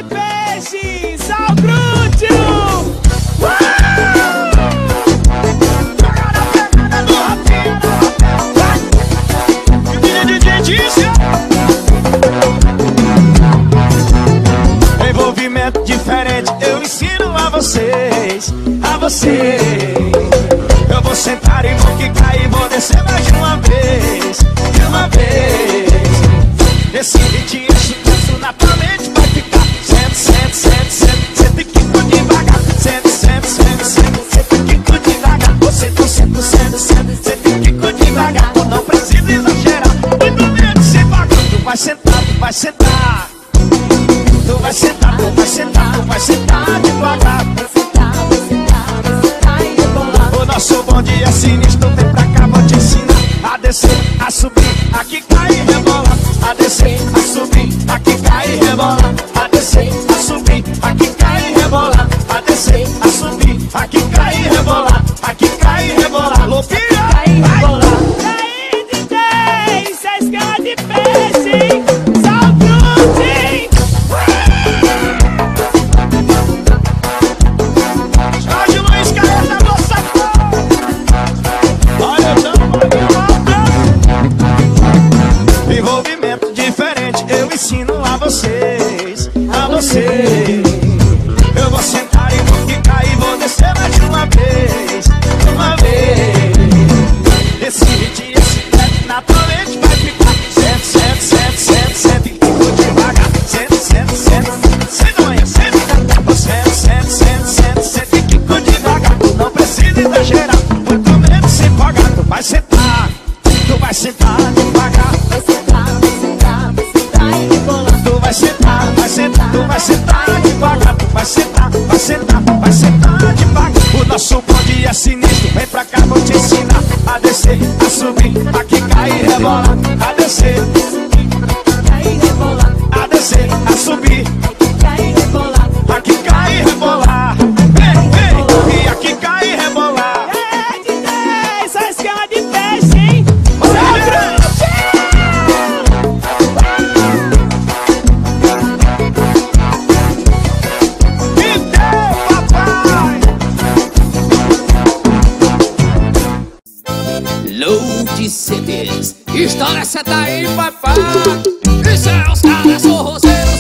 de peixe, sal grútil. Envolvimento diferente eu ensino a vocês, a você. Eu vou sentar e vou quicar e vou descer mais de uma vez, de uma vez. Esse ritmo, esse pulso na tua mente vai ficar. Senta, senta, senta, senta, senta e quica devagar. Senta, senta, senta, senta, senta e quica devagar. Você tá senta, senta, senta, senta e quica devagar. Tu não precisa exagerar, muito menos sem vagar. Tu vai sentar, tu vai sentar. Tu vai sentar, tu vai sentar, tu vai sentar devagar. Vai sentar, vai sentar, vai sentar e rebolar. O nosso bonde é sinistro, vem pra cá, vou te ensinar a descer, a subir, a quicar e rebolar. A descer, a subir, a quicar e rebolar. A descer, a subir, a quicar e rebolar. A descer, a subir, a quicar e rebolar. A quicar e rebolar. Louquinha! E aí, DJ, cê esquema de peixe, sal grútil. Jorge Luiz Careta, nossa cor. Olha, eu tamo envolvimento diferente eu ensino a vocês, a você. Eu vou sentar e vou quicar e vou descer mais de uma vez, de uma vez. Esse ritmo, esse trap na tua mente vai ficar. Senta, senta, senta, senta, senta e quica devagar. Senta, senta, senta, senta, manhã, senta. Senta, senta, senta, senta, senta e quica devagar. Tu não precisa exagerar, muito menos se empolgar. Tu vai sentar, tu vai sentar devagar. Vai sentar, vai sentar, vai sentar e rebolar. Tu vai sentar, vai sentar, tu vai sentar devagar. Tu vai sentar, vai sentar, vai sentar devagar. O nosso bonde é sinistro, vem pra cá, vou te ensinar a descer, a subir, a quicar e rebolar. A descer, Vai e rebolar. a descer, a subir, Vai e rebolar. a quicar e rebolar. Vem, vem, e a quicar e rebolar. É, DJ, só esquema de peixe, hein? Sal grútil. Me deu, papai. Load CDs. História cê tá aí, papai. Isso é os caras forrozeiros.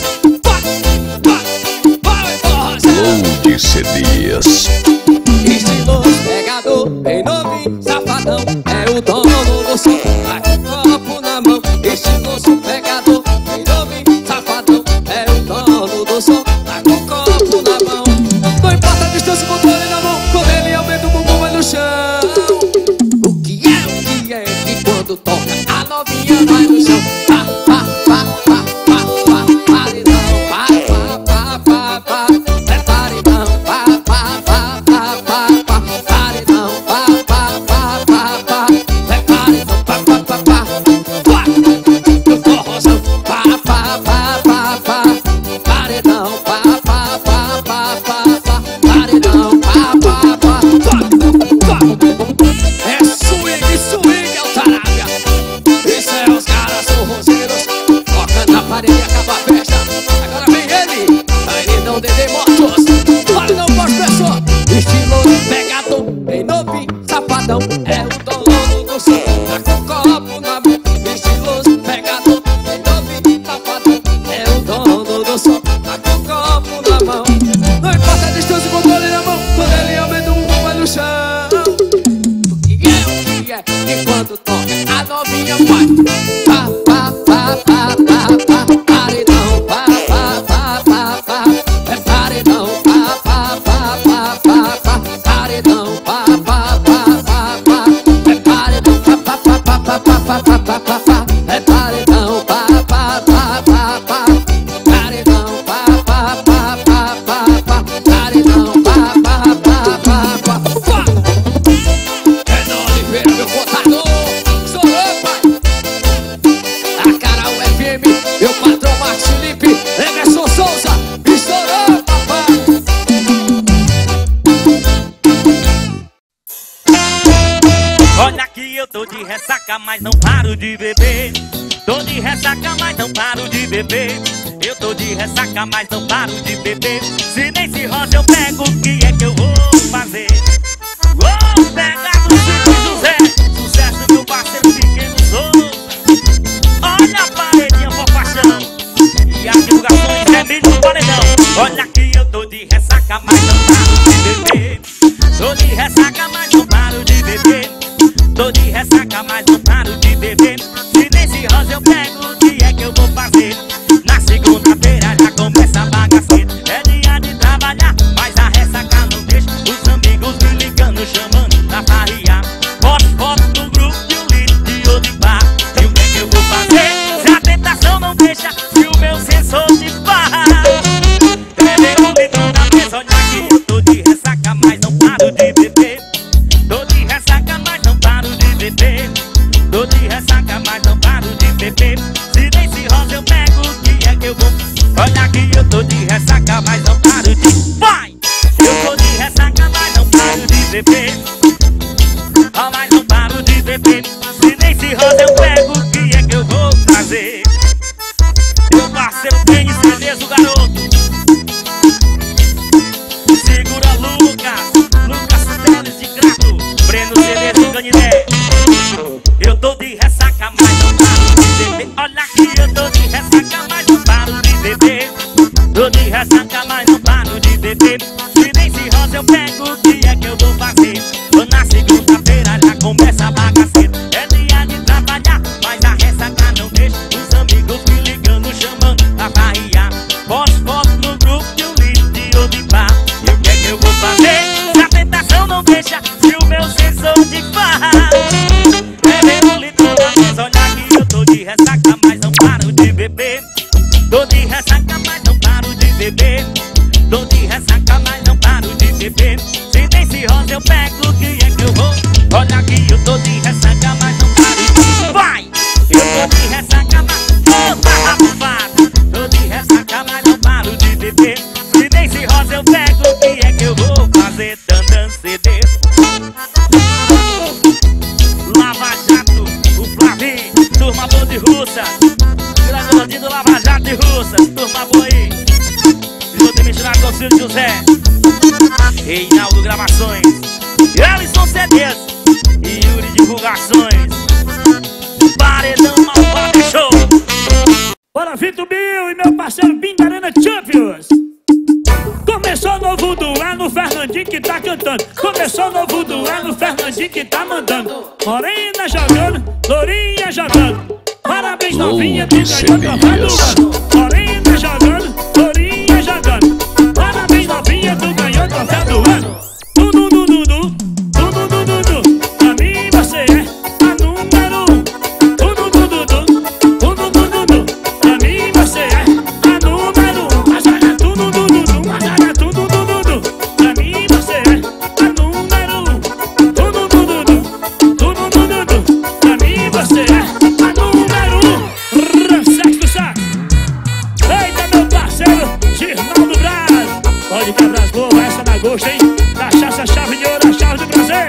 Vai, forrozeiro. Load CDs. Estiloso, pegador, bem novinho, safadão. É o dono do som, vai com copo na mão. Estiloso, pegador, bem novinho, safadão. É o dono do som, vai com copo na mão. Não importa a distância, controle na mão. Quando ele aumenta o bumbum vai no chão. O que é que quando toca a novinha vai no chão. Pá, pá, pá, pá, pá, pá, paredão. Pá, pá, pá, pá, pá, é paredão. Pá, pá, pá, pá, pá, pá, paredão. Pá, pá, pá, pá, pá, é paredão. Pá, pá, pá, pá, pá, no forrozão. Pá, pá, pá, pá, pá, paredão. Pá, pá, pá, pá, pá, pá, paredão. Pá, pá, pá, pá, pá. É swing, swing, Altarábia. Isso é os caras forrozeiros. Toca na parede e acaba a festa. Agora vem ele, Paredão Dedê Motos. Olha não gosto pessoa. Estilo pegador, bem novinho, safadão. É o dono do som, tá com copo na mão. Estiloso, pegador, bem novinho, safadão. É o dono do som, tá com copo na mão. Não importa a distância, controle na mão. Quando ele aumenta o bumbum vai no chão. O que é? E quando toca a novinha vai. Pá, pá, pá, pá, pá, pá, paredão. Pá, pá, pá, pá, pá, é paredão. Pá, pá, pá, pá, pá, pá, paredão. Pá, pá, pá, pá, pá, é paredão. Pá, pá, pá, pá, pá, pá, pá, pá, pá, pá, é paredão. Pá, pá, pá, pá, pá, paredão. Pá, pá, pá, pá, pá, pá, paredão. Pá, pá, pá, pá, pá, pá. É na Oliveira, meu contador. Estourou, pai. A Carol FM, meu patrão Marcos Felipe, Emerson Souza. Estourou, papai. Olha que eu tô de ressaca, mas não paro de beber. Tô de ressaca, mas não paro de beber. Eu tô de ressaca, mas não paro de beber. Se nem se rosa eu pego, o que é que eu vou fazer? Vou pegar do Chico José, sucesso meu parceiro pequeno Souza. Olha a paredinha por paixão, e as divulgações é milho no paredão. Olha que eu tô de ressaca, mas não paro de beber. Tô de ressaca, mas não paro de beber. Tô de ressaca, mas não paro de beber. Se nem se rosa eu pego, o que é que eu vou fazer? Na segunda-feira já começa a bagaceira. É dia de trabalhar, mas a ressaca não deixa. Os amigos me ligando, chamando pra farrear. Posto foto no grupo de um litro de Odipá. E o que é que eu vou fazer? Se a tentação não deixa, se o meu sensor de barra. Beber um litro na mesa, olha que eu tô de ressaca, mas não paro de beber. Tô de ressaca, mas não paro de beber. Tô de ressaca, mas não paro de beber. Se nem se rosa eu pego, o que é que eu vou? Olha que eu tô de ressaca, mas não paro de... Vai! Eu tô de ressaca, mas não paro de beber. Oh, mas não paro de beber. Se nem se rosa eu pego, o que é que eu vou fazer? Meu parceiro tem certeza, o garoto. Segura Lucas Teles de Crato, Breno Cerezo de Canidé. Eu tô de ressaca, mas não paro de beber. Olha que eu tô de ressaca, mas não paro de beber. Tô de ressaca, mas não paro de beber. Se nem se rosa eu pego, o que é que eu vou fazer? Na segunda-feira já começa a bagaceira. É dia de trabalhar, mas a ressaca não deixa. Os amigos me ligando, chamando pra farrear. Posto foto no grupo de um litro de Odipá. E o que é que eu vou fazer? Se a tentação não deixa, se o meu sensor de farra. Beber um litro na mesa, olha que eu tô de ressaca, mas não paro de beber. Tô de ressaca, mas não paro de beber. Tô de ressaca, mas não paro de beber. Se nem se rosa eu pego, o que é que eu vou? Olha que eu tô de ressaca, mas não paro de... Vai! Eu tô de ressaca, mas... Opa, rapado! Tô de ressaca, mas não paro de beber. Se nem se rosa eu pego, o que é que eu vou fazer? Dandan CD. Lava Jato, o Flavinho, turma boa de Russa. Grande do Lava Jato de Russa, turma boa aí. Junto misturado com o Ciro José, Reinaldo Gravações, Ellison CDs e Yuri Divulgações. Paredão Malvado Show. Bora, Vitor Bill e meu parceiro Pindarana Champions. Começou novo duelo, Fernandinho que tá cantando. Começou novo duelo, Fernandinho que tá mandando. Morena jogando, Lourinha jogando. Parabéns novinha, tu ganhou troféu do ano. Morena jogando, Lourinha jogando. Parabéns novinha, tu ganhou troféu do ano. Dudu, dudu, dudu, dudu, dudu, dudu. Pra mim você é a número 1. Dudu, dudu, dudu, dudu, dudu, dudu. Pra mim você é a número 1. Mas olha tudo, dudu, dudu, mas olha tudo, dudu, dudu. Pra mim você é a número 1. Dudu, dudu, dudu, dudu, dudu, dudu. Pra mim você é a número 1. Sexto saco. Eita, meu parceiro Girnaldo Braz. Pode quebrar as boas, essa dá gosto, hein? Cachaça, chave de ouro, a chave do prazer.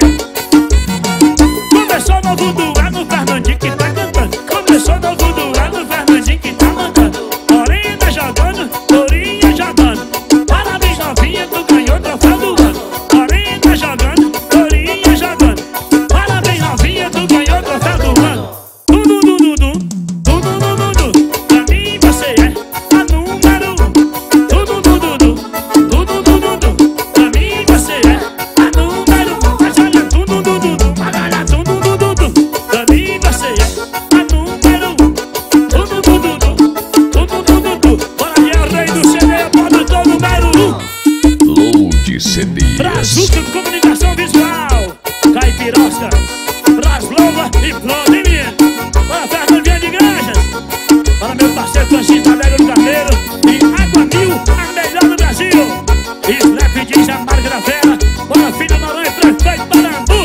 Começou novo duelo, Fernandinho que tá cantando. Começou novo duelo, Fernandinho que tá mandando. Morena jogando, Lourinha jogando. Parabéns novinha, tu ganhou troféu do ano. Morena jogando, Lourinha jogando. Parabéns novinha, tu ganhou troféu do ano. Dudu, dudu, dudu, dudu, dudu, dudu. Pra mim você é a número 1. Dudu, dudu, dudu, dudu, dudu, dudu. Pra mim você é a número 1. Mas olha tudo, dudu, dudu, mas olha tudo, dudu, dudu. Pra mim você é a número 1. Dudu, dudu, dudu, dudu, dudu, dudu. Bora que é o rei do CD, produtor número 1. Load CDs. Brazuca Comunicação Visual, Caipirosca, Braslova e Flodimir. Bora, Fernandinha de Granjas. Para meu parceiro Francisco Alegre do Carneiro e Água Mil, a melhor do Brasil. E Slap diz a marca da fera. Bora, filho Noronha, prefeito Parambu.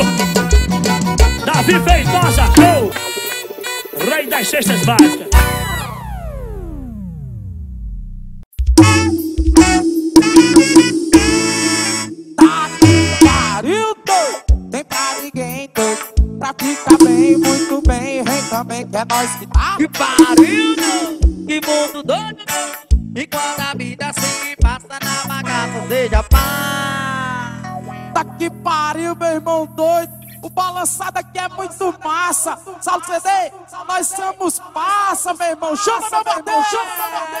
Davi Feitosa, show. Rei das cestas básicas. Tem pra ninguém, tô pra ficar bem, muito bem. Vem também que é nós que tá. Que pariu, que mundo doido. Enquanto a vida se passa na bagaça, seja paz. Tá que pariu, meu irmão doido. O balançado aqui é muito massa. Salve CD, nós somos passa, meu irmão. Chama meu irmão, chama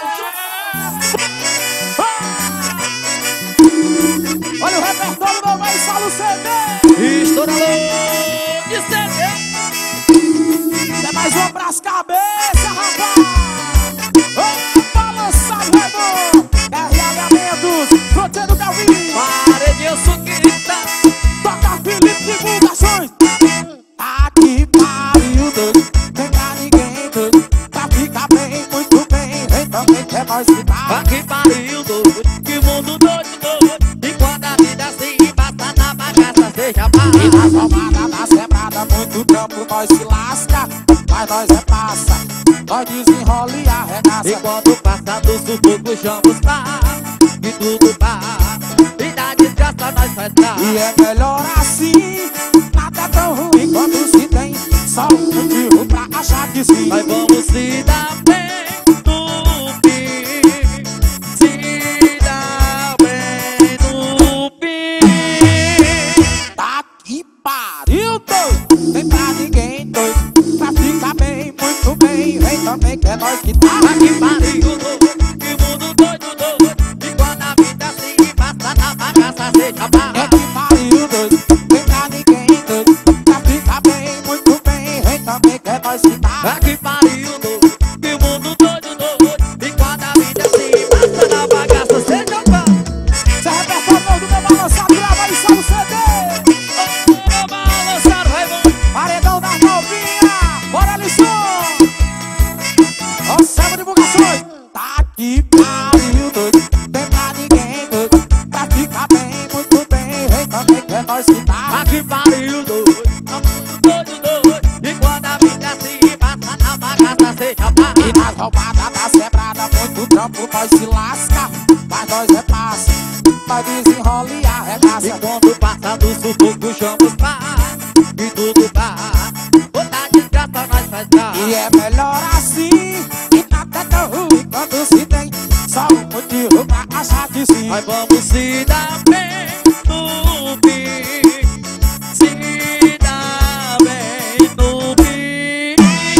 Olha o repertório do mais Salve CD. Estouralô de CD. É mais um abraço cabeça, rapaz. Ô, balançado, meu irmão. R Alinhamentos, Fronteiro Calvin. Paredinho Suquita. Toca Felipe Divulgações. Tá que pariu, doido. Tem pra ninguém, doido. Pra ficar bem, muito bem. Vem também que é nós que tá. Que pariu, doido. Que mundo doido, doido. Enquanto a vida se passa na bagaça, seja paz. E nas roubadas, nas quebradas, muito trampo nós se lasca. Mas nós é passa. Nós desenrola e arregaça. Enquanto passa do sufoco, chamamos paz. E tudo paz. E da desgraça nós faz paz. E é melhor assim. Nada é tão ruim quando se tem só um motivo pra achar que sim. Nós vamos se dar bem no fim. Se dar bem no fim. Tá que pariu, doido. Tem pra ninguém, doido. Pra ficar bem, muito bem. Vem também que é nós que tá. Que pariu, doido. Que mundo doido, doido. Enquanto a vida se passa na bagaça, seja paz. É que pariu, doido. Tem pra ninguém, doido. Pra ficar bem, muito bem. Vem também que é nós que tá. Que pariu, doido. Que mundo doido, doido. Enquanto a vida se passa na bagaça, seja paz. Cê repertório do meu balançado, grava aí só no CD. Ô, balançado, Raimundo. Paredão das novinhas, bora lição. Ó, Selva Divulgações. Tá que pariu, doido. Tem pra ninguém, doido. Pra ficar bem, muito bem. Vem também que é nós que tá. Que pariu, doido. Doido, doido. Enquanto a vida se passa na bagaça, seja paz. E nas roubadas, nas quebradas, muito trampo nós se lasca. Mas nós é passa. Nós desenrola e arregaça. Enquanto passa do sufoco, chamamos paz. E tudo paz. Toda desgraça nós faz paz. E é melhor assim. E nada é tão ruim quando se tem só um motivo pra achar que sim. Nós vamos se dar bem no fim. Se dar bem no fim.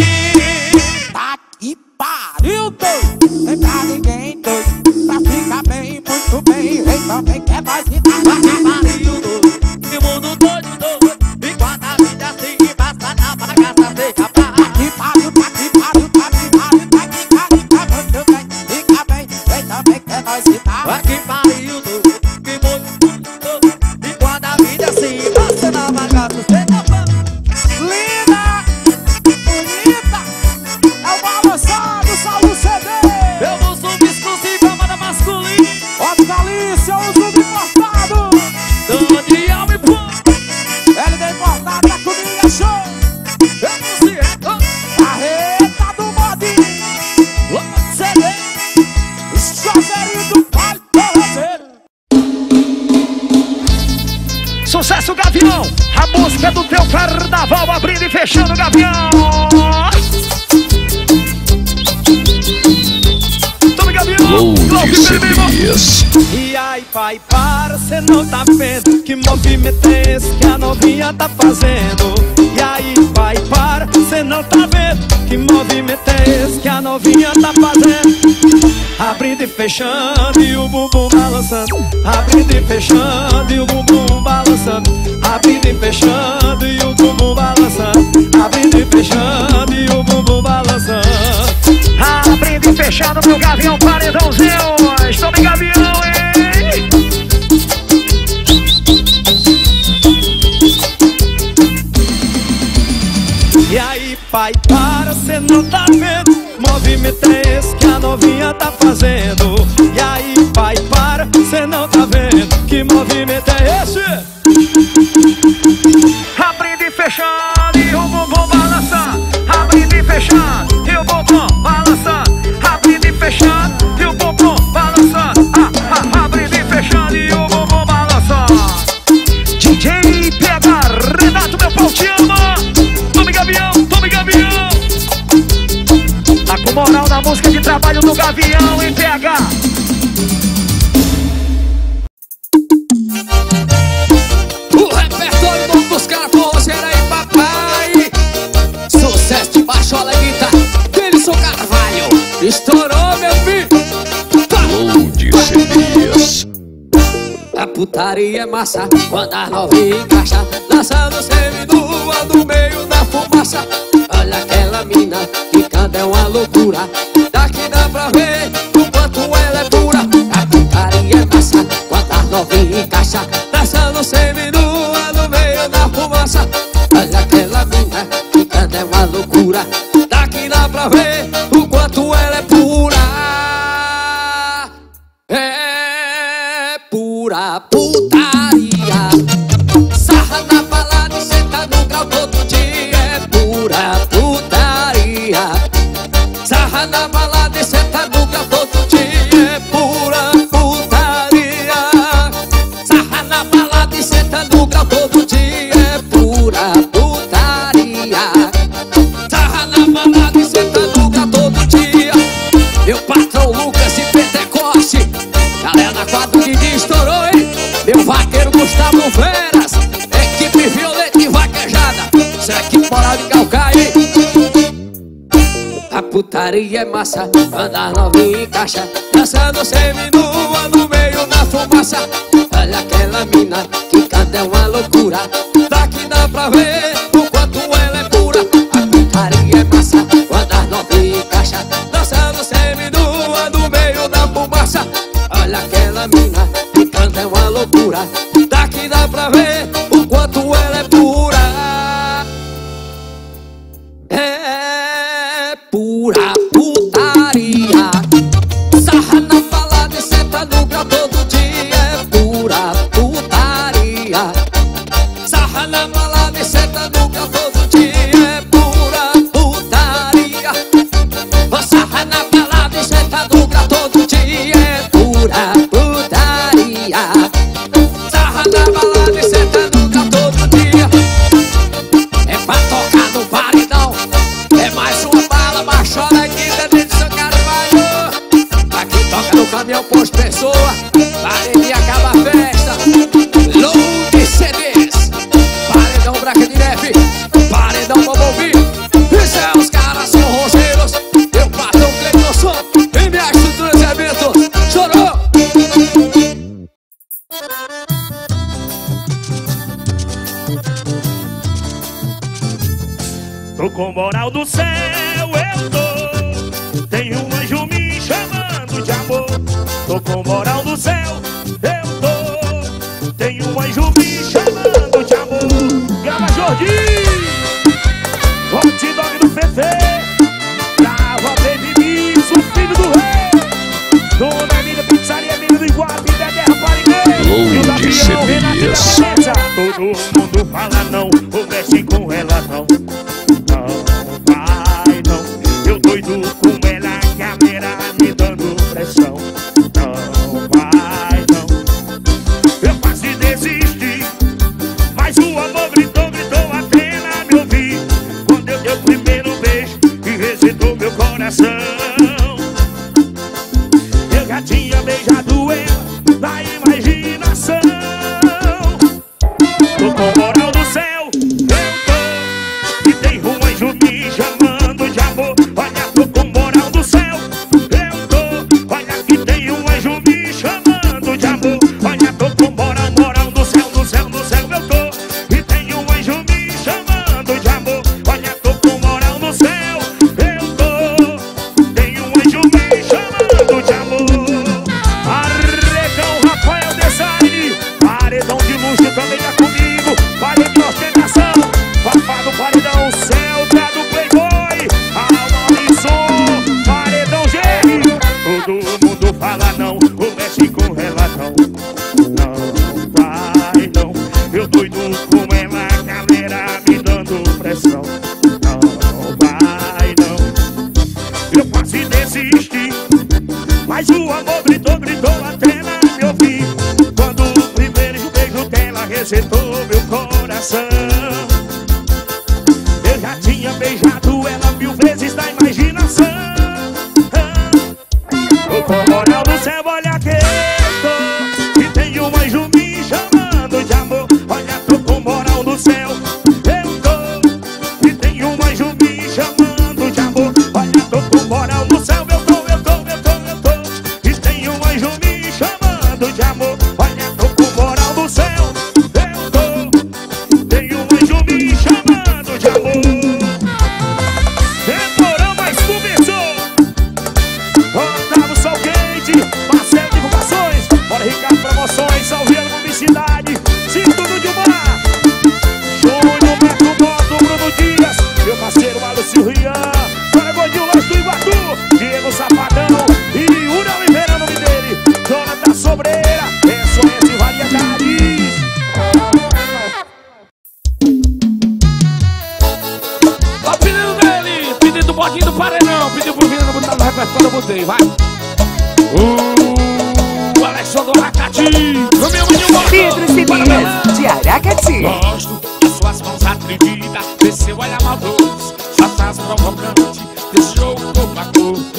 Tá que pariu, doido. Tem pra ninguém, doido. Pra ficar bem, muito bem. Vem também que é nós que tá. Que pariu, doido. Que mundo doido, doido. Enquanto a vida se passa na bagaça, seja paz. Tá que pariu, tá que pariu, tá que pariu, tá que pariu, tá muito bem. Fica bem, vem também que é nós que tá. Que pariu, doido. Que mundo doido. Enquanto a vida se passa na bagaça, seja paz. Linda, bonita, é o balançado, salve o CD. Eu não sou exclusivo, amada masculina. Óbvio, Alice, eu uso o importado. Dona de alma e pô. LD importado, da comigo é show. Eu não sei, Carreta do modinho, logo de CD. chaveirinho do palho, correteiro. Sucesso, Gavião! A música do teu carnaval, abrindo e fechando, Gavião! Tome, Gavião! E aí, pai, para, cê não tá vendo que movimento é esse que a novinha tá fazendo? E aí, pai, para, cê não tá vendo que movimento é esse que a novinha tá fazendo? Abrindo e fechando e o bumbum balançando. Abrindo e fechando e o bumbum balançando. Abrindo e fechando e o bumbum balançando. Abrindo e fechando e o bumbum balançando. Abrindo e fechando, meu Gavião, paredãozinho! Tome, Gavião, hein? E aí, pai, para, cê não tá vendo? Movimento é esse que a novinha tá fazendo? E aí, pai, para, cê não tá vendo? Que movimento é esse? Abrindo e fechando e o bumbum balançando. Abrindo e fechando e o bumbum balançando. Abrindo e fechando e o bumbum balançando. Abrindo e fechando e o bumbum balançando. DJ PH, Renato, meu pau te ama. Tome, Gavião, tome, Gavião. Tá com moral na música de trabalho do Gavião, hein, PH? putaria é massa, quando as novinhas encaixa, dançando seminua no meio da fumaça. Olha aquela mina, que canta é uma loucura. Daqui dá pra ver o quanto ela é pura. A putaria é massa, quando as novinhas encaixa, dançando seminua no meio da fumaça. Olha aquela mina, que canta é uma loucura. Daqui dá pra ver o quanto ela é pura. É pura putaria. Sarra na balada e senta no grau todo dia. É pura putaria. Sarra na balada e senta no grau todo dia. É pura putaria. Sarra na balada e senta no grau todo dia. É pura putaria. Sarra na balada e senta no grau todo dia. Meu patrão Lucas e Pentecoste, galera da quadra que estourou, hein? Meu vaqueiro Gustavo Veras, equipe violeta e vaquejada, essa equipe moral de Calcaia. A putaria é massa, anda novinha em caixa, dançando seminua no meio da fumaça. Olha aquela mina, que canta é uma loucura. Daqui dá pra ver o quanto ela é pura. A putaria é massa, anda novinha em caixa, dançando seminua no meio da fumaça. Olha aquela mina, que canta é uma loucura. Daqui dá pra ver o quanto ela é pura. É pura putaria. Sarra na balada e senta no grau todo dia. É pura putaria. Sarra na balada e senta no grau todo dia. É pura putaria. Sarra na balada e senta no grau todo dia. É pura putaria. Sarra na balada e senta no grau todo dia. É pra tocar no paredão. É mais uma bala, baixola aqui dentro de São Carvalho. Aqui toca no caminhão Posto Pessoa. Paredinha acaba a festa. Load CDs. Paredão Branca de Neve. Paredão Bobovi. Isso é, os caras são roseiros. Eu patrão Cleiton Som. E minha estrutura de evento. Chorou. Tô com moral do céu, eu tô. Tem um anjo me chamando de amor. Tô com moral do céu, eu tô. Tem um anjo me chamando de amor. Grava Jorginho, hot dog do Fefe. Grava Baby Mix, o filho do rei. Dona Emília, pizzaria Amiga do Iguape, da Guerra Pariguei. E o Gabriel, Renato e da Beleza. Todo mundo fala não, ou mexe com ela não. Não vai não, eu doido com ela, que a beira me dando pressão. Não vai não, eu quase desisti, mas o amor gritou até ela me ouvir. Quando eu dei o primeiro beijo e recitou meu coração. Eu já tinha beijado ela na imaginação. Tô com moral do céu, eu tô. E tem um anjo me chamando de amor. Olha, tô com moral do céu, eu tô. Olha que tem um anjo me chamando de amor. Olha, tô com moral do céu, do céu, do céu eu tô. E tem um anjo me chamando de amor. Olha, tô com moral do céu, eu tô. Tem um anjo me chamando de amor. Arregão Rafael Design, paredão de luxo também tá comigo. Paredão de ostentação, Fafado paredão Celta do Playboy, Almarisson, paredão GR. Todo mundo fala não, ou mexe com relação. Não vai não, eu doido com ela, galera me dando pressão. Não vai não, eu quase desisti, mas o amor gritou até ela me ouvir. Quando o primeiro beijo dela recitou meu coração. Eu já tinha beijado ela 1000 vezes na imaginação. Tô com moral do céu, olha que eu tô. E tem um anjo me chamando de amor. Olha, tô com moral do céu, eu tô. E tem um anjo me chamando de amor. Olha, tô com moral do céu, eu tô. E tem um anjo me chamando de amor. Olha, tô com moral Meu maninho Motô. Pedro Cedinhas, de Aracati. Gosto das suas mãos atrevidas, desse seu olhar maldoso, sua frase provocante, desse jogo corpo a corpo.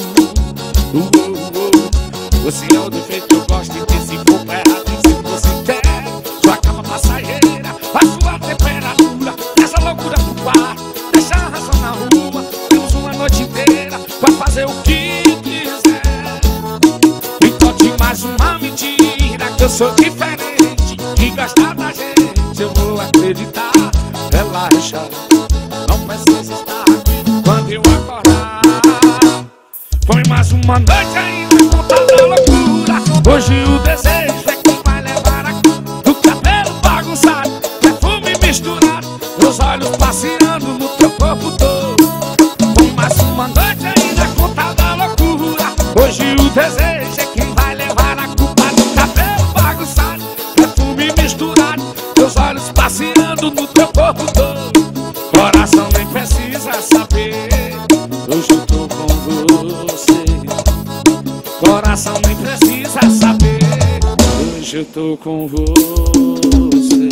Você é o defeito que eu gosto e desse corpo errado, desse que você quer. Sua cama passageira, a sua temperatura, essa loucura pro quarto, deixa a razão na rua. Temos uma noite inteira pra fazer o que quiser. E conte mais uma mentira, que eu sou diferente, que gosta da gente, eu vou acreditar. Relaxa, não precisa estar aqui quando eu acordar. Foi mais uma noite ainda com toda loucura. Hoje o desejo é que vai levar a do cabelo bagunçado, perfume misturado, meus olhos passeando no teu corpo todo. Foi mais uma noite ainda com toda loucura. Hoje o desejo é que vai levar a culpa do cabelo bagunçado, perfume misturado, meus olhos passeando no teu corpo todo. Coração nem precisa saber, hoje eu tô com você. Coração nem precisa saber, hoje eu tô com você.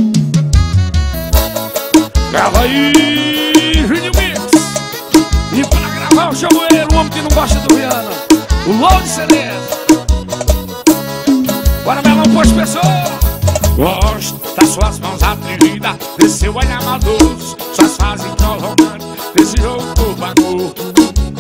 Grava aí, Juninho Mix. E para gravar eu chamo ele, o homem que não gosta do Rihanna, o Low de Celeste. Bora melão, pois pessoa. Gosto das suas mãos atrevidas, desse seu olhar maldoso, suas fases provocantes, desse jogo corpo a corpo.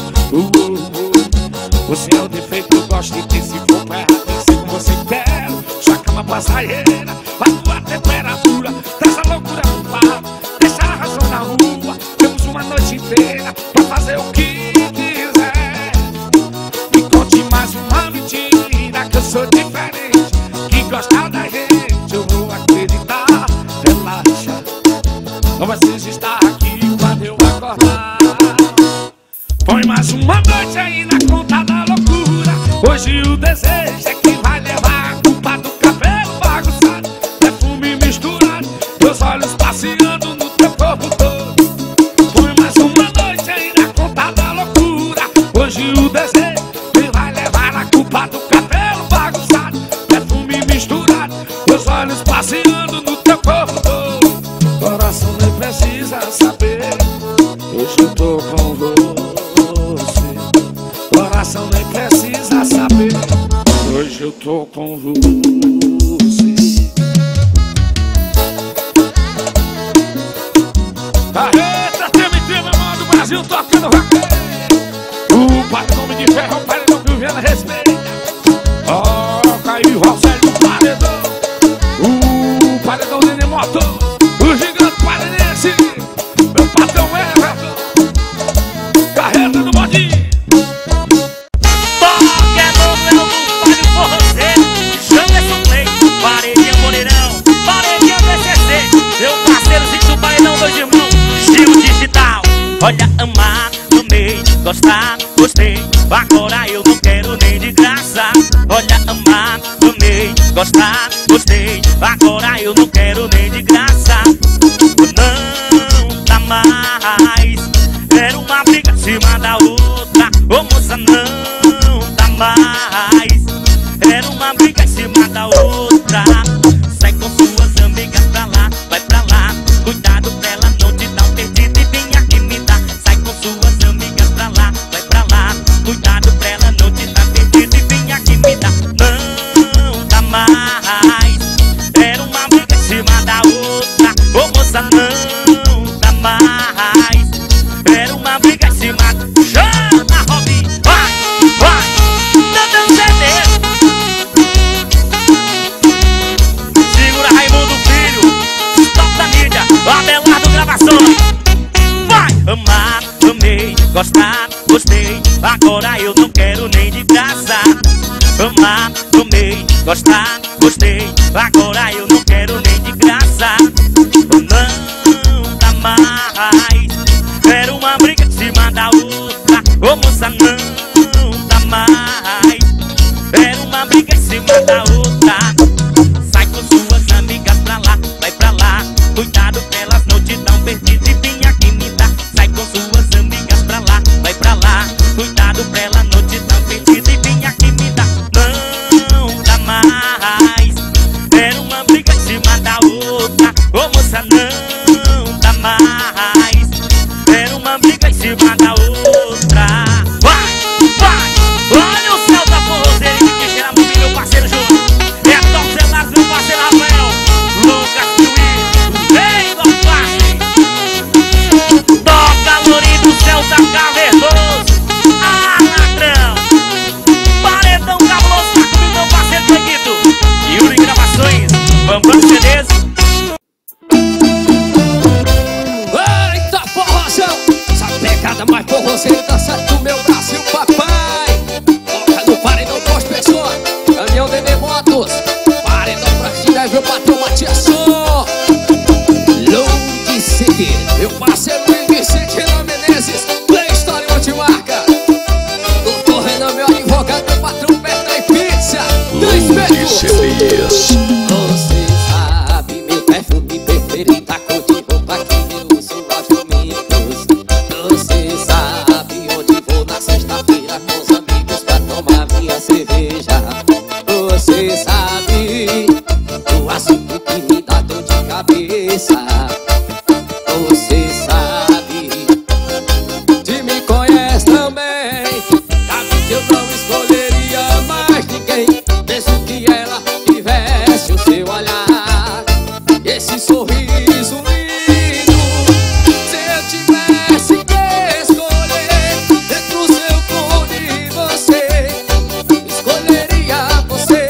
Você é o defeito que eu gosto e desse corpo errado, desse como você quer. Sua cama passageira, a tua temperatura, dessa loucura no bar, deixa a razão na rua. Temos uma noite inteira pra fazer o que quiser. E conte mais uma mentira, que eu sou diferente, que gosta da gente, eu vou acreditar. Relaxa, não precisa estar aqui quando eu acordar. Põe mais uma noite aí na conta da loucura. Hoje o desejo é que vai levar a culpa do cabelo bagunçado, perfume misturado, meus olhos passeando no teu corpo todo. Põe mais uma noite aí na conta da loucura. Hoje o desejo é que vai levar a culpa do cabelo bagunçado, perfume misturado, meus olhos passeando no teu corpo todo. Coração nem precisa saber, hoje eu tô com você. Coração nem precisa saber, hoje eu tô com você. Carreta, TMT, meu irmão do Brasil, tocando vaqueiro. O patrão de ferro, o paredão que o Viana respeita. Toca aí o Rosélio do paredão, o paredão Nenê Moto, o gigante paredense, meu patrão Everton. Carreta do bodinho. Olha, amar, amei, gostar, gostei, agora eu não quero nem de graça. Olha, amar, amei, gostar, gostei, agora eu não quero nem de graça. Não dá mais, era uma briga em cima da outra. Ô moça, não dá mais, era uma briga em cima da outra. Sai com suas amigas pra lá, vai pra lá, cuidado pra ela não te dar um perdido e vem aqui me dar. Sai com suas amigas pra lá, vai pra lá, cuidado pra ela não te dar perdido e vem aqui me dar. Não dá mais, era uma briga em cima da outra. Ô moça, não dá mais, era uma briga em cima da... Chama, Robin, vai, vai, dando CD. Segura Raimundo Filho, top da mídia, Abelardo Gravações. Vai! Amar, amei, gostar, gostei, agora eu não quero nem de graça. Amar, amei, gostar, gostei, agora eu não quero nem de graça. Não dá mais, era uma briga em cima da outra. Ô moça, não dá mais, era uma briga em cima da outra. Sai com suas amigas pra lá, vai pra lá, cuidado pra elas não te dão perdido e vem aqui me dar. Sai com suas amigas pra lá, vai pra lá, cuidado pra ela não te dão perdido e vem aqui me dar. Não dá mais, CDs. Você sabe meu perfume preferido, a cor de roupa que eu uso aos domingos. Você sabe onde vou na sexta-feira com os amigos pra tomar minha cerveja. Você sabe o assunto que me dá dor de cabeça. Você sabe, te me conhece também. Sabe que eu não escolheria mais ninguém, mesmo que ela tivesse o seu olhar, esse sorriso lindo. Se eu tivesse que escolher entre o seu clone e você, escolheria você.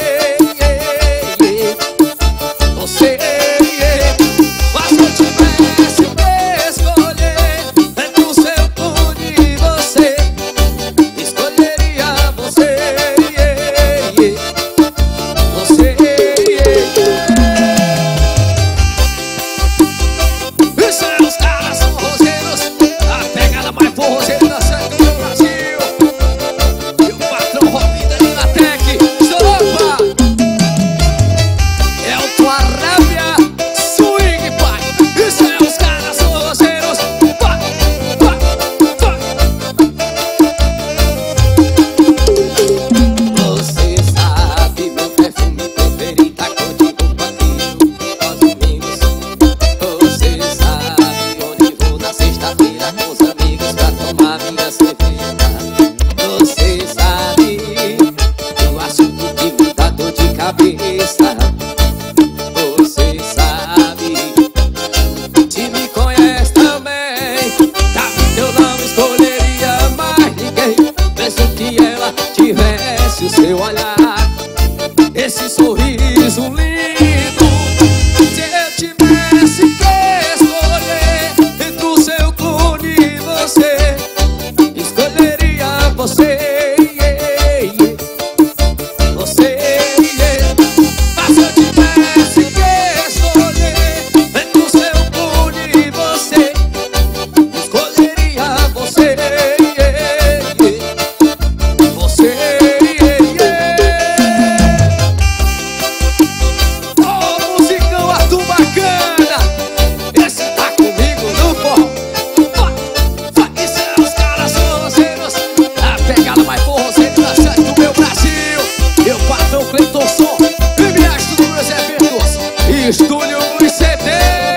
Você, mas se eu tivesse que escolher entre o seu clone e você, escolheria você. Você. E seus caras são roseiros, a pegada mais forrozeira da série do Brasil. E o patrão Robin da Linatec, Sopa, é o tua Arábia Swing, pai. E seus caras são roseiros, pá, pá, pá. Você sabe meu perfume preferido, a cor de roupa que eu uso aos domingos. Você sabe onde vou na sexta-feira com os amigos pra tomar minha cerveja. Você sabe o assunto que me dá dor de cabeça. Você sabe, te me conhece também. Sabe que eu não escolheria mais ninguém, mesmo que ela tivesse o seu olhar, esse sorriso lindo. Se eu tivesse que escolher entre o seu clone e você, escolheria você. Você, mas se eu tivesse que escolher entre o seu clone e você, escolheria você. Você. Oh, musicão Arthur bacana, esse tá comigo no forró. E seus caras são roseiros, a pegada mais forrozeira da série do meu Brasil. Eu patrão Cleiton Som, e me ajuda nos meus eventos, Estúdio Luiz CD.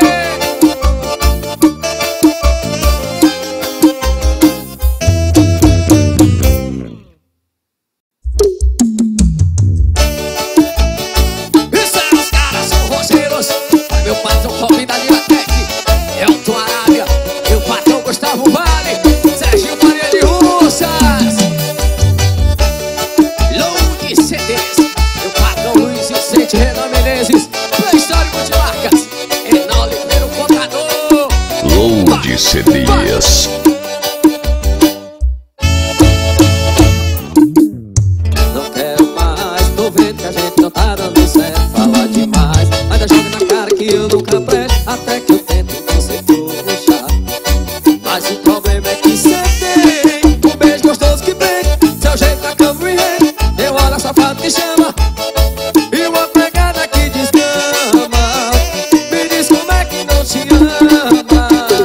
E seus caras são roseiros, meu patrão Robin da Linatec, é o tua Arábia, meu patrão Gustavo Vale, Serginho Maria de Russas, Load CDs, meu patrão Luiz Vicente Renan Menezes, Play Histórico de Marcas, Renan Oliveira, o contador. Load CDs. Não quero mais, tô vendo que a gente não tá dando certo. Fala demais, ainda joga na cara que eu nunca presto. Até que eu tento não ser trouxa, mas o problema é que cê tem um beijo gostoso que prende, seu jeito na cama me rende, eu olho a safado que chama, e uma pegada que descama. Me diz como é que não te ama.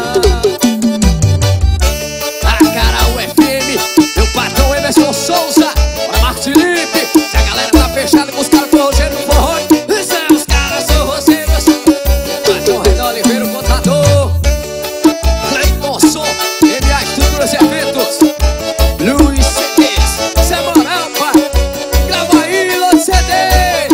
A cara UFM, meu patrão Emerson Souza, bora Marcos Felipe, se a galera tá fechada com os caras forrozeiros no forró. E seus caras são roseiros, meu patrão Renan Oliveira, o contador, Cleiton Som, MA Estruturas e Eventos, Luiz CDs, cê é moral, pai, grava aí, Load CD.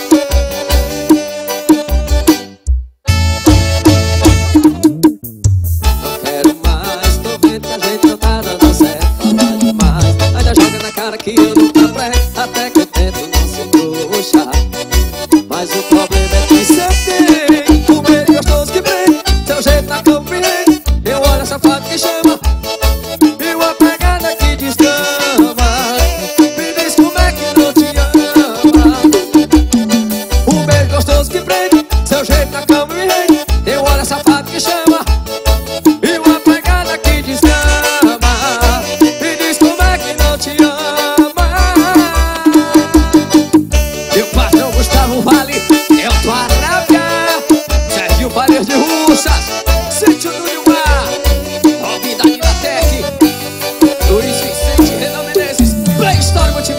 Não quero mais, tô vendo que a gente não tá dando certo. Fala demais, ainda joga na cara que eu nunca presto. Até que eu tento não ser trouxa, mas o problema é que cê tem um beijo gostoso que prende, seu jeito na cama me rende, eu olho a safado que chama, e uma pegada que descama. Me diz como é que não te ama. Um beijo gostoso que prende, seu jeito na cama me rende, eu olho a safado que chama, e uma pegada que descama. Me diz como é que não te ama.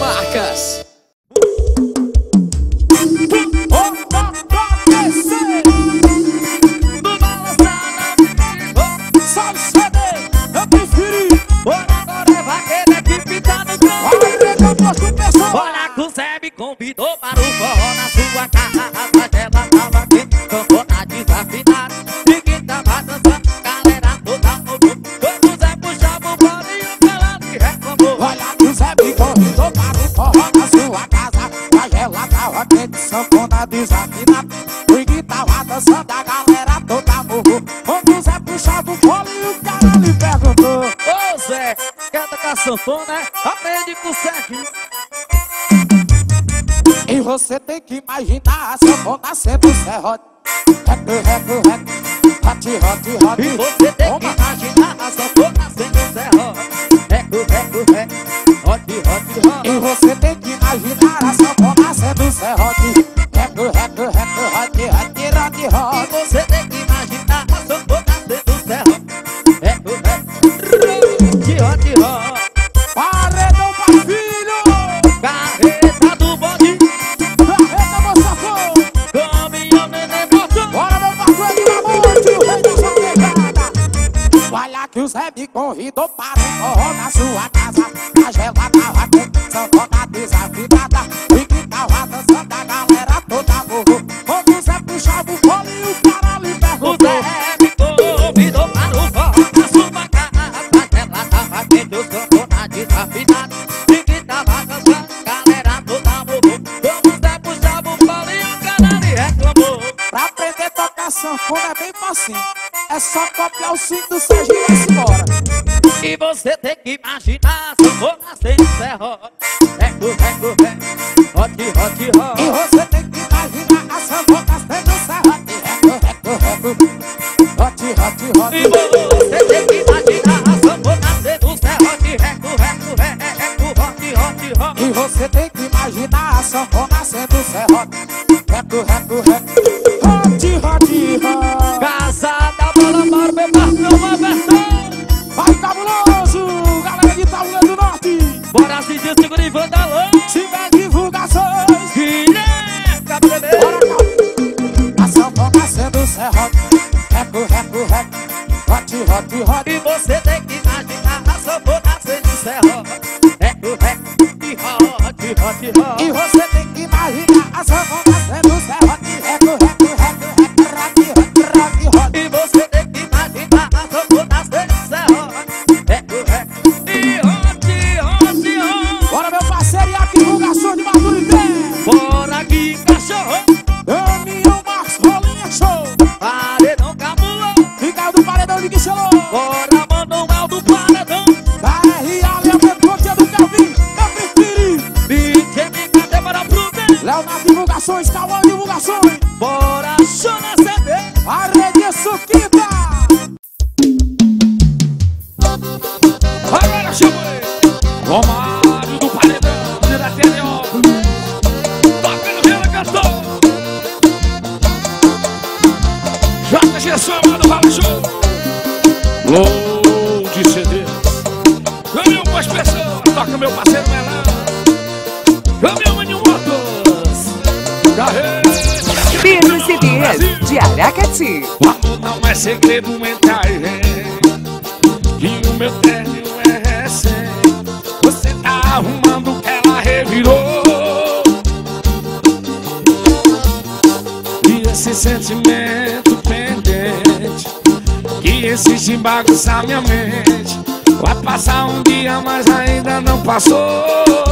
Marcas. Olha que o Zé me convidou para o forró na sua casa. Mas ela tava aqui, cantou na desafinada. Ninguém tava dançando, galera toda moveu. Quando o Zé puxava o bolo e o galante reclamou. Olha que o Zé me convidou para o forró na sua casa. Mas ela tava quente, sanfona desafinada. Ninguém tava dançando, a galera toda morreu. Quando o Zé puxava o bolo e o cara lhe perguntou: Ô Zé, quer tocar sanfona? Aprende com o Serginho. E você tem que imaginar a sanfona sendo serrote. Reco, reco, reco, hot, hot, hot. E você tem que imaginar a sanfona sendo serrote. Reco, reco, reco, hot, hot, hot. E você tem que imaginar a sanfona sendo serrote. Reco, reco, reco, hot, hot, hot, hot. E você tem que imaginar a sanfona sendo serrote. Reco, reco, hot, hot. Paredão pra filho, Carreta do bode, carreta moçafão. caminhão neném motor. Bora meu patrulho na morte, o rei da sua pegada. Olha que o Zé me convidou para o forró na sua casa. A gela tava quente, sanfona desafinada. E que tava dançando, a galera toda morreu. Quando o Zé puxava o bolo e o cara lhe O perguntou: Zé me convidou para o forró na sua casa. Mas ela tava quente, o sanfona desafinado. Ninguém tava dançando, galera toda morreu. Quando o Zé puxava o bolo e o cara lhe reclamou. pra aprender a tocar sanfona é bem facinho. É só copiar o swing do Serginho e vai-se embora. E você tem que imaginar a sanfona sendo serrote. Reco, reco, reco, hot, hot, hot. E você tem que imaginar a sanfona sendo serrote. Reco, reco, reco, hot, hot, hot. E você tem que imaginar a sanfona sendo serrote. Reco, reco, reco, hot, hot, hot. E você tem que imaginar a sanfona sendo serrote. Reco, reco, reco, hot, hot, hot. Casa da bola para o meu patrão, uma versão. Vai cabuloso, galera de Tabuleiro do Norte. Bora se segura e vandalão. Se tiver divulgações, Direca, bebê. bora cá. A sanfona sendo serrote. Reco, reco, reco, hot, hot, hot. E você tem que imaginar a sanfona sendo serrote. Reco, reco, e hot, hot, hot. E você tem que imaginar a sanfona sendo serrote. Reco, reco, reco, reco, rock, rock, rock, rock. E você tem que imaginar a sanfona sendo serrote. Reco, reco, e hot, hot, hot. Bora meu parceiro, e a divulgação de Baturité. Bora aqui, cachorro. Caminhão Marcos Rolinha Show. Paredão cabulão. Ricardo do Paredão de Guichelô. Bora, Manuel do Paredão. KR, Leandro Conte do Calvin. Eu preferi. DJ Mica, Débora Prudente. Léo divulgações, Cauã divulgações. Bora, Xana CD. A rede Suquita. Agora chegou ele, Romário do Paredão, da Tereópolis. Toca no Vila Cantor. JG Somado, Fala Show. Low de CD. Caminhão com as pessoas, toca meu parceiro Melão. Caminhão Maninho Motos. Carreira. Pedro CDs de Aracati. O amor não é segredo entre a gente. E o meu término é recente. Você tá arrumando o que ela revirou. E esse sentimento pendente que insiste em bagunçar minha mente. Vai passar um dia, mas ainda não passou.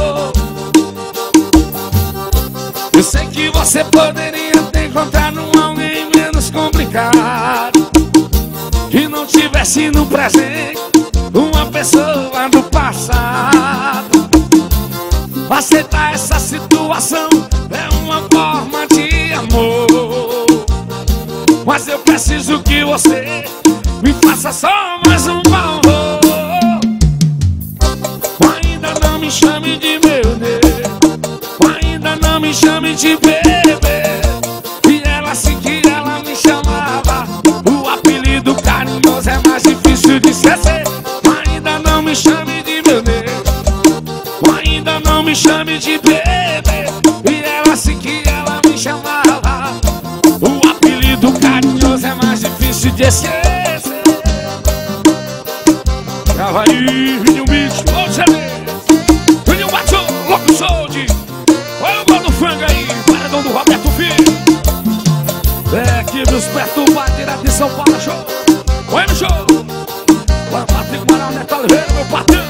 Eu sei que você poderia ter encontrado alguém menos complicado, que não tivesse no presente uma pessoa do passado. Aceitar essa situação é uma forma de amor, mas eu preciso que você me faça só mais um favor. Ainda não me chame de meu Deus, ainda não me chame de bebê. E ela assim que ela me chamava, o apelido carinhoso é mais difícil de esquecer. Ainda não me chame de meu Deus, ainda não me chame de bebê. E era assim que ela me chamava. O apelido carinhoso é mais difícil de esquecer. Grava aí, Vinho Mix, ô CD. Vinho Baixou, louco solde. Olha o gol do frango aí, paredão do Roberto Filho. É aqui dos perturbados, direto de São Paulo, show. Oi, no show. Bora, Patrick Maral, Neto Oliveira, meu patrão.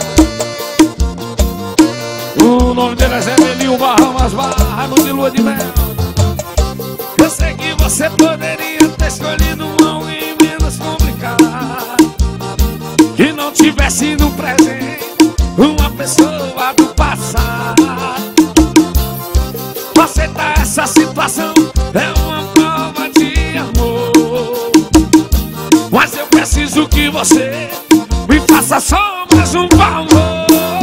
O nome dele é Zé Melinho Bahamas, Barra no de lua de mel. Eu sei que você poderia ter escolhido alguém menos complicado, que não tivesse no presente uma pessoa do passado. Aceitar essa situação é uma prova de amor, mas eu preciso que você me faça só mais um favor.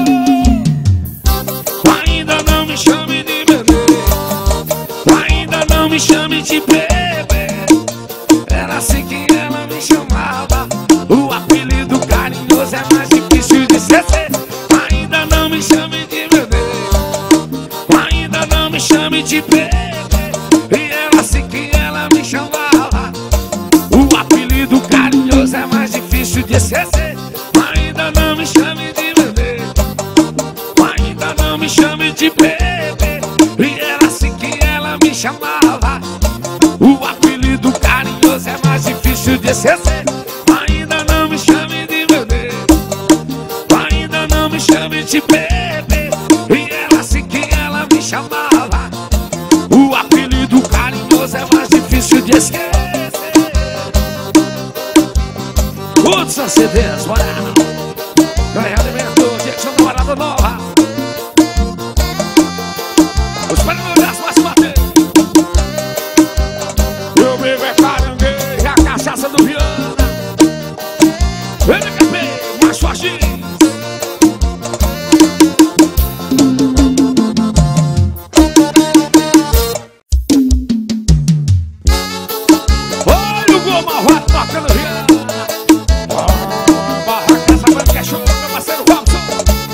Ainda não me chame de bebê, ainda não me chame de bebê. Era assim que ela me chamava. O apelido carinhoso é mais difícil de esquecer. Ainda não me chame de bebê, ainda não me chame de bebê. E era assim que ela me chamava. O apelido carinhoso é mais difícil de esquecer. Ainda não me chame de bebê, ainda não me chame de bebê. E era assim que ela me chamava. O apelido carinhoso é mais difícil de esquecer. Ainda não me chame de bebê, ainda não me chame de bebê. E era assim que ela me chamava. O apelido carinhoso é mais difícil de esquecer. Hudson CDs, bora! Ganha alimento, Jackson, namorada nova. Os paranauás mais bater. Eu bebo é caranguejo, a cachaça do Viana. MKP, mais forte. Olha o gol malvado tocando Viana. Barraca, essa banca é show, meu parceiro Robson.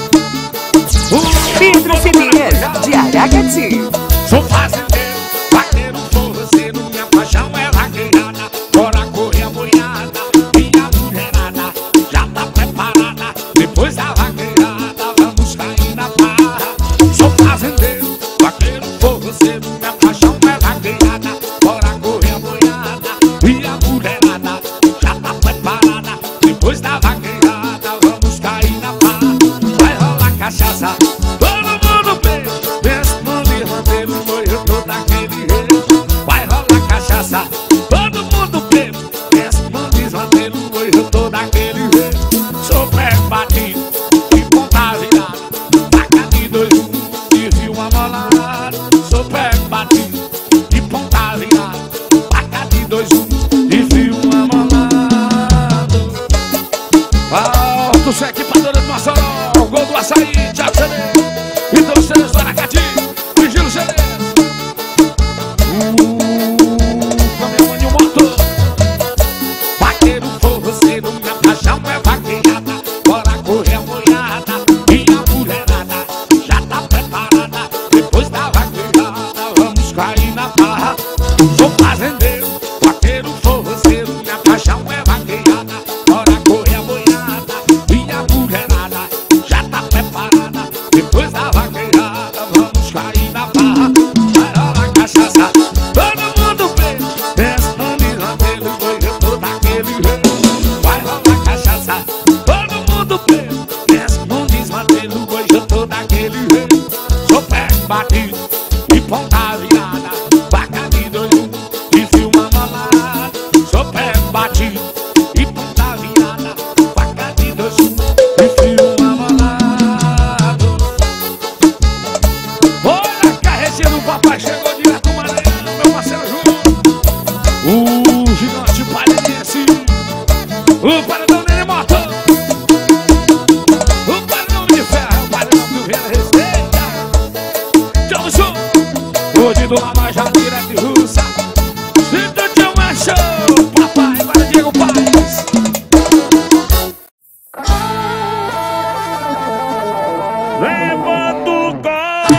Pedro CDs de Aracati. Sou fazendeiro, vaqueiro, forrozeiro. Minha paixão é vaqueirada. Bora correr a boiada. Minha mulherada já tá preparada. Depois da vaqueirada vamos cair na barra. Sou fazendeiro, vaqueiro, forrozeiro. Minha paixão é vaqueirada. Bora correr a boiada. Minha mulherada já tá preparada. Depois da vaqueirada vamos cair na barra. Vai rolar cachaça, todo mundo bem. Responde, manter o noivo todo daquele jeito. Vai rolar cachaça, todo mundo bem. Responde, manter o noivo todo daquele jeito. Sou pé batido e ponta virada. Taca de 2, 1 e viu uma molada. Sou pé batido e ponta virada. Taca de 2, 1 e viu uma molada. Alto, sua equipadora do Mossoró. Gol do Açaí, Thiago CD. Então os três do Aracati, Vigílio CD. Caminhão e moto. Vaqueiro, forrozeiro, minha paixão é vaqueirada. Bora correr a boiada. Minha mulherada já tá preparada. Depois da vaqueirada vamos cair na barra. Sou fazendeiro, vaqueiro, forrozeiro. Minha paixão é vaqueirada. Bora correr a boiada. Minha mulherada já tá preparada. Depois da vaqueirada vamos cair na barra. Vai rolar cachaça, todo mundo bem. Responde, mantendo o boi, eu tô daquele jeito. Vai rolar cachaça, todo mundo bem. Responde, mantendo o boi, eu tô daquele jeito. Sou pé batido e ponta virada. Vaca de 2, 1 e filma molada. Sou pé batido e ponta virada. Vaca de 2, 1 e filma molada. Olha a carretinha do papai, chegou direto do Maranhão, meu parceiro João. O gigante paranaense, o paredão dele moto. O paredão de ferro, o paredão do Viana Receita. Tchau, show. Hoje do Lama já direto de Russa. Sinta de uma show, papai, para Diego Paz. Levanta o copo.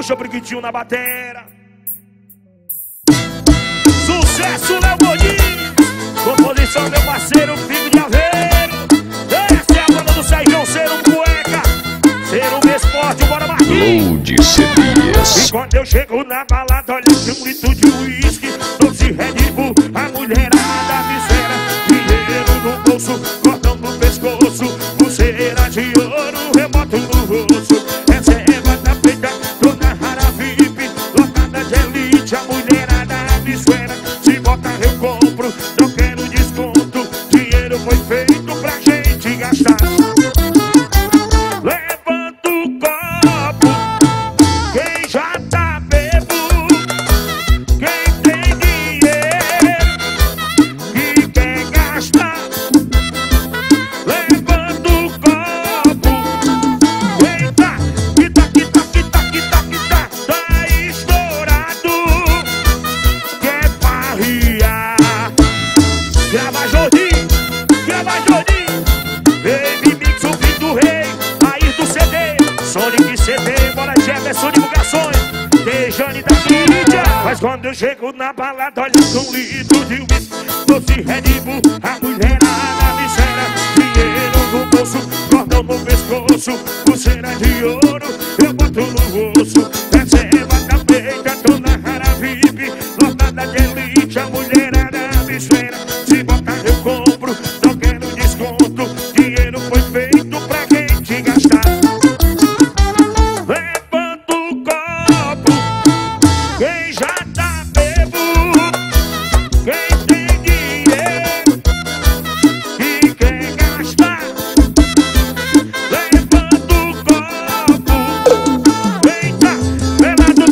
puxa o briquitinho na batera. Sucesso, Léo Godinho. Composição, meu parceiro, Fico de Aveiro. Essa é a banda do Sérgio, ser um cueca, ser um esporte, bora Marquinhos. Load CDs. E quando eu chego na balada, olha que um litro de uísque, 12 Red Bull, a mulherada me espera. Dinheiro no bolso, cordão no pescoço, pulseira de ouro, remoto no rosto. Essa é banda feita, tô na rara VIP, lotada de elite, a mulherada me espera. Se bota eu compro, não quero desconto, dinheiro foi feito pra gente gastar. Levanta o copo, quem já tá bebo, quem tem dinheiro e quer gastar. Levanta o copo, eita, tá estourado, quer farriar. Grava Jordim, Baby Mix, o filho do rei, aí do CD, Sonic CD, bora Jefferson Divulgações, Tejane da mídia. Mas quando eu chego na balada, olha com um litro de uísque, 12 Red Bull, a mulherada me espera. Dinheiro no bolso, cordão no pescoço, pulseira de ouro, eu boto no rosto. Essa é banda feita, tô na rara VIP, lotada de elite, a mulherada me espera. Se botar eu compro, não quero desconto, dinheiro foi feito pra gente gastar. Levanta o copo, quem já tá bebo, quem tem dinheiro e quer gastar. Levanta o copo, eita, pelado,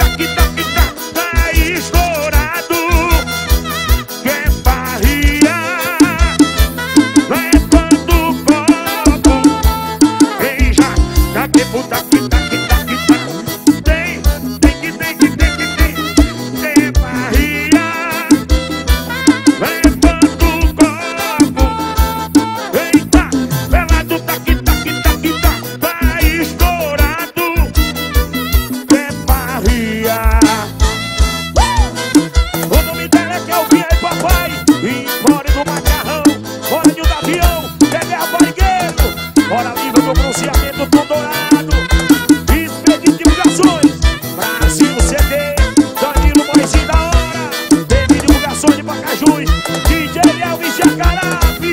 tá estourado, quer farriar. Levanta o copo, quem já tá bebo, tem barriga. Levanta o copo, eita, pelado, tá estourado, quer barriga. O nome dela é Kelvin, aí papai, embora no macarrão, hora de um avião, bebê a barrigueiro, hora livre do pronunciamento do dourado, Expedito Divulgações, Brasil CD, Danilo Moizinho da hora, Baby Divulgações de Pacajus, DJ Elvis Jacarabe.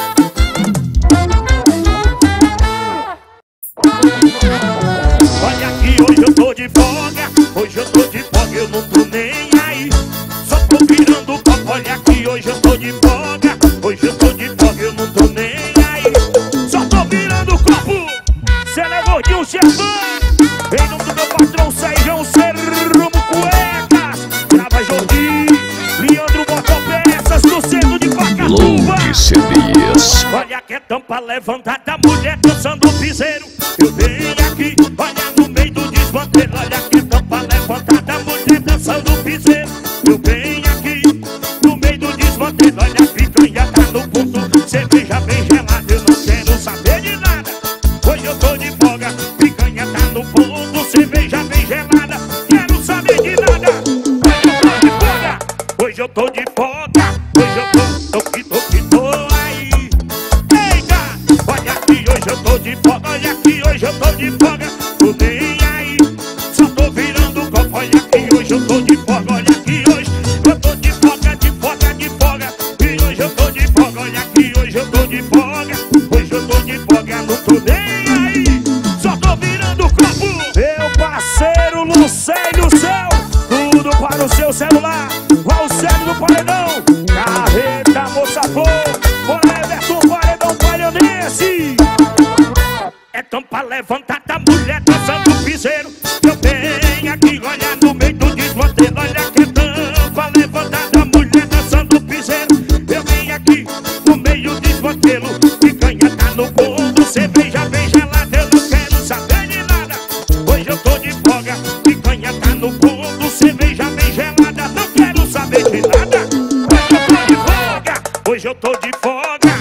Olha aqui, hoje eu tô de folga, eu não tô nem aí, só tô virando o copo. Olha aqui, hoje eu tô de folga, eu não tô nem aí, só tô virando o copo. Cê é gordinho, chefão, em nome do meu patrão Sérgio, Rumo Cuecas, Grava Jordim, Leandro Motopeças, do centro de Pacatuba. Load CDs. Olha que é tampa levantada, mulher dançando piseiro. Eu venho aqui, olha no meio do desmantelo. Olha que é tampa levantada, mulher dançando piseiro. Eu venho aqui, no meio do desmantelo. Olha a picanha tá no ponto, cerveja bem gelada. Eu não quero saber de nada, hoje eu tô de folga. Picanha tá no ponto, cerveja bem gelada. Quero saber de nada, hoje eu tô de folga. Hoje eu tô aí. Eita, olha aqui, hoje eu tô de folga. Olha aqui, hoje eu tô de folga, tô nem aí, só tô virando o copo. Olha aqui, hoje eu tô de folga. Olha aqui, hoje eu tô de folga, de folga, de folga. E hoje eu tô de folga. Olha aqui, hoje eu tô de folga. Hoje eu tô de folga, não tô nem aí, só tô virando o copo. Meu parceiro Lucélio Céu, tudo para o seu celular. Qual o céu do paredão? Carreta, moça for, bora Everton, paredão palionense. É tampa levantada, mulher dançando piseiro. Eu venho aqui, olha no meio do desmantelo. Olha que é tampa levantada, mulher dançando piseiro. Eu venho aqui, no meio do desmantelo. Picanha tá no ponto, cerveja bem gelada. Eu não quero saber de nada, hoje eu tô de folga. Picanha tá no ponto, cerveja bem gelada. Não quero saber de nada, hoje eu tô de folga.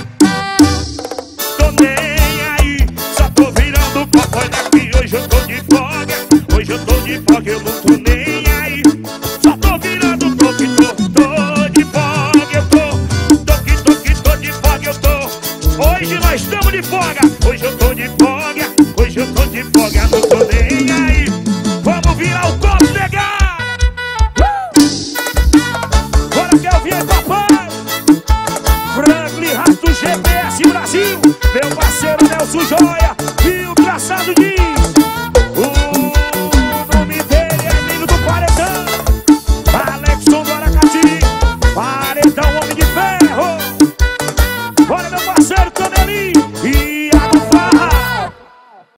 Tô nem aí, só tô virando o copo. Olha aqui, hoje eu tô de folga. Hoje eu tô de folga, eu não tô nem aí. Só tô virando toque, tô de folga, eu tô. Tô de folga, eu tô. Hoje nós estamos de folga. Hoje eu tô de folga, hoje eu tô de folga, não tô nem aí. Vamos virar o copo, negar. Bora que eu vi, papai. Franklin Rato GPS Brasil. Meu parceiro Nelson Joia e o traçado de